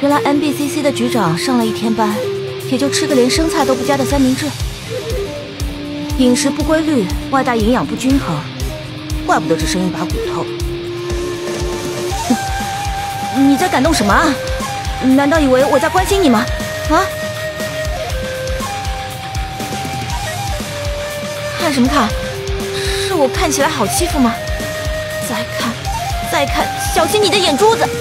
原来 MBCC 的局长上了一天班，也就吃个连生菜都不加的三明治，饮食不规律，外带营养不均衡，怪不得只剩一把骨头。你在感动什么啊？难道以为我在关心你吗？啊？看什么看？是我看起来好欺负吗？再看，小心你的眼珠子！